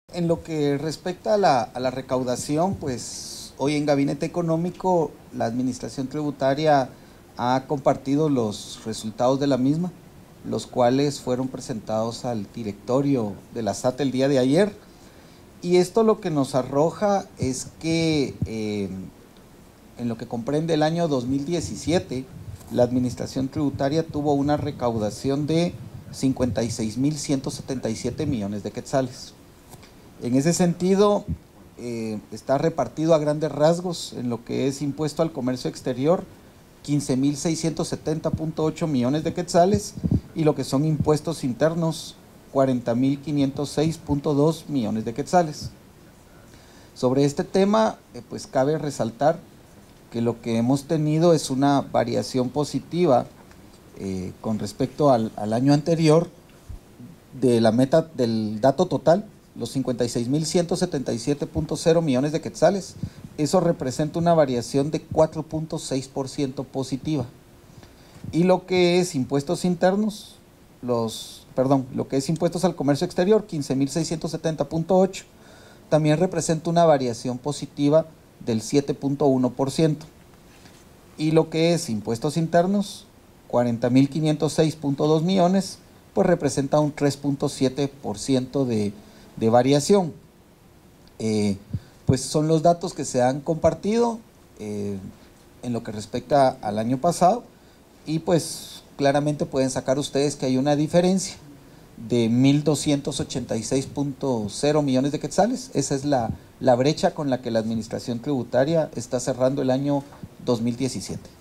En lo que respecta a la recaudación, pues hoy en Gabinete Económico la Administración Tributaria ha compartido los resultados de la misma, los cuales fueron presentados al directorio de la SAT el día de ayer. Y esto lo que nos arroja es que en lo que comprende el año 2017, la Administración Tributaria tuvo una recaudación de 56.177 millones de quetzales. En ese sentido, está repartido a grandes rasgos en lo que es impuesto al comercio exterior, 15.670.8 millones de quetzales, y lo que son impuestos internos, 40.506.2 millones de quetzales. Sobre este tema, pues cabe resaltar que lo que hemos tenido es una variación positiva con respecto al año anterior de la meta del dato total, los 56.177.0 millones de quetzales. Eso representa una variación de 4.6% positiva. Y lo que es impuestos internos, lo que es impuestos al comercio exterior, 15.670.8, también representa una variación positiva del 7.1%. Y lo que es impuestos internos, 40.506.2 millones, pues representa un 3.7% de variación. Pues son los datos que se han compartido en lo que respecta al año pasado, y pues claramente pueden sacar ustedes que hay una diferencia de 1.286.0 millones de quetzales. Esa es la brecha con la que la Administración Tributaria está cerrando el año 2017.